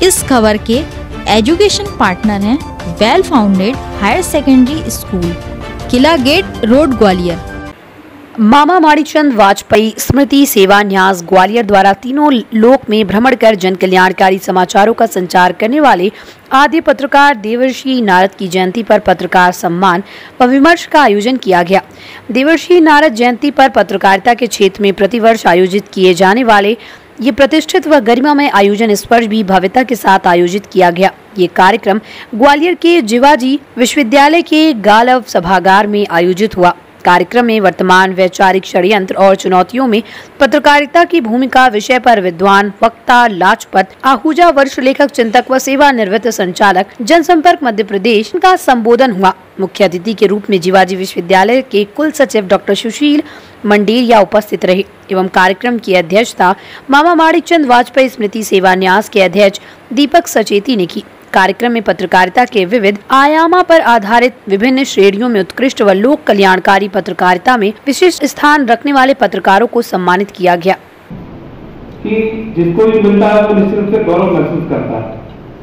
इस खबर के एजुकेशन पार्टनर हैं well founded higher secondary school, Kila gate road, Gwalior. Mama Manikchand Vajpayee Smriti Seva Nyas Gwalior द्वारा तीनों लोक में भ्रमण कर जन कल्याणकारी समाचारों का संचार करने वाले आद्य पत्रकार देवर्षि नारद की जयंती पर पत्रकार सम्मान व विमर्श का आयोजन किया गया। देवर्षि नारद जयंती पर पत्रकारिता के क्षेत्र में प्रतिवर्ष आयोजित किए जाने वाले ये प्रतिष्ठित व गरिमामय आयोजन इस वर्ष भी भव्यता के साथ आयोजित किया गया। ये कार्यक्रम ग्वालियर के जिवाजी विश्वविद्यालय के गालव सभागार में आयोजित हुआ। कार्यक्रम में वर्तमान वैचारिक षड्यंत्र और चुनौतियों में पत्रकारिता की भूमिका विषय पर विद्वान वक्ता लाजपत आहूजा, वर्ष लेखक, चिंतक व सेवानिवृत्त संचालक जनसंपर्क मध्य प्रदेश का संबोधन हुआ। मुख्य अतिथि के रूप में जिवाजी विश्वविद्यालय के कुल सचिव डॉक्टर सुशील मंडेरिया उपस्थित रहे एवं कार्यक्रम की अध्यक्षता मामा माणिकचंद वाजपेयी स्मृति सेवा न्यास के अध्यक्ष दीपक सचेती ने की। कार्यक्रम में पत्रकारिता के विविध आयामा पर आधारित विभिन्न श्रेणियों में उत्कृष्ट व लोक कल्याणकारी पत्रकारिता में विशिष्ट स्थान रखने वाले पत्रकारों को सम्मानित किया गया। कि जिसको भी मिलता है वो निश्चित रूप से गौरव महसूस करता है।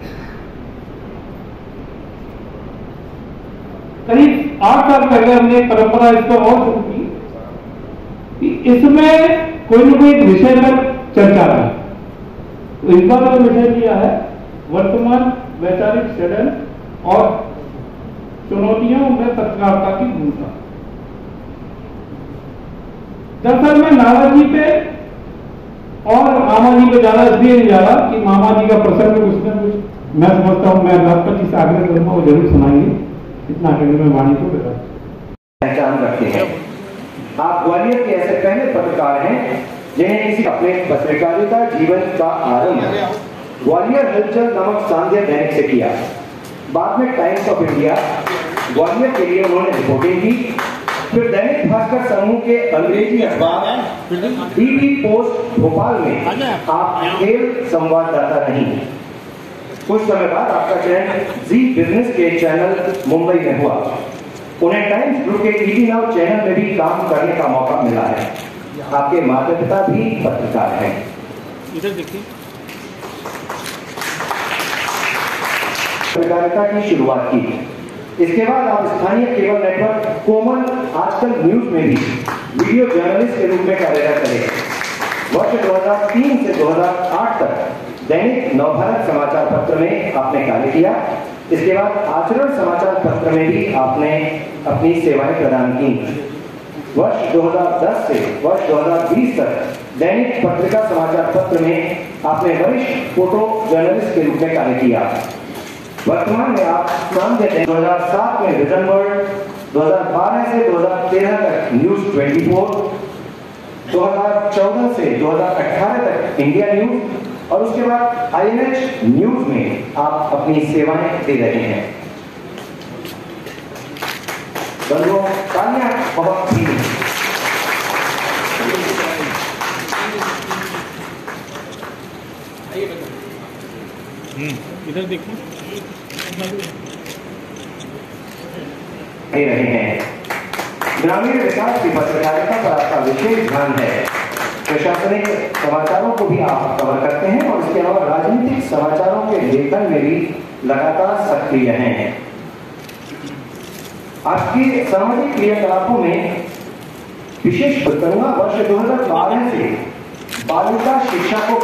करीब 8 साल पहले हमने परंपरा इसको और शुरू की कि इसमें कोई न कोई विषय पर चर्चा है। तो इस बार विषय किया है वर्तमान वैचारिक षड्यंत्र और चुनौतियों में पत्रकारिता की भूमिका। दरअसल मैं नाराज जी पे और मामा जी पे ज्यादा इसलिए नहीं जा रहा कि मामा जी का प्रसंग कुछ न कुछ मैं समझता हूं, मैं राष्ट्रपति से आग्रह करूंगा वो जरूर सुनाएंगे। इतना कहने में वाणी को पहचान रखते हैं। आप ग्वालियर के ऐसे पहले पत्रकार हैं जिन्हें किसी अपने पत्रकारिता जीवन का आरंभ ग्वालियर हलचल नामक सांध्य दैनिक से किया। बाद में टाइम्स ऑफ इंडिया ग्वालियर के लिए उन्होंने रिपोर्टिंग की। फिर दैनिक भास्कर समूह के अंग्रेजी अखबार डीबी पोस्ट भोपाल में आप खेल संवाददाता रही। कुछ समय बाद आपका चयन जी बिजनेस के चैनल मुंबई में हुआ। उन्हें टाइम्स ग्रुप के टीवी नाउ चैनल में भी काम करने का मौका मिला है। आपके माता पिता भी पत्रकार हैं। इधर देखिए। पत्रकारिता की शुरुआत की। इसके बाद आप स्थानीय केबल नेटवर्क कोमल आजकल न्यूज में भी वीडियो जर्नलिस्ट के रूप में कार्यरत रहे। वर्ष 2003 से 2008 तक दैनिक नवभारत समाचार पत्र में आपने कार्य किया। इसके बाद आचरण समाचार पत्र में भी आपने अपनी सेवाएं प्रदान की। वर्ष 2010 से वर्ष 2020 तक दैनिक पत्रिका समाचार पत्र में आपने वरिष्ठ फोटो जर्नलिस्ट के रूप में कार्य किया। वर्तमान में आप नाम देते हैं 2007 में विजन वर्ल्ड, 2012 से 2013 तक न्यूज 24, 2014 से 2018 तक इंडिया न्यूज और उसके बाद INH न्यूज में आप अपनी सेवाएं दे रहे हैं। बंधुओं, तालियां बहुत थी। इधर देखिए। रहे हैं। ग्रामीण विकास की पत्रकारिता पर आपका विशेष ध्यान है। प्रशासनिक समाचारों को भी आप कवर करते हैं और इसके अलावा राजनीतिक समाचारों के लेखन में भी लगातार सक्रिय हैं। आपके सामाजिक क्रियाकलापों में विशेष करूंगा वर्ष 2012 से बालिका शिक्षा को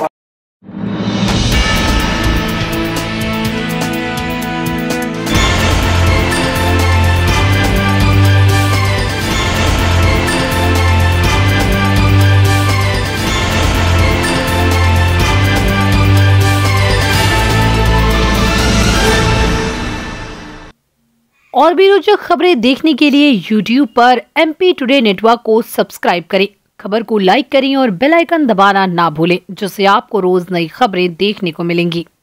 और भी रोचक खबरें देखने के लिए YouTube पर MP टुडे नेटवर्क को सब्सक्राइब करें। खबर को लाइक करें और बेल आइकन दबाना ना भूलें, जिससे आपको रोज नई खबरें देखने को मिलेंगी।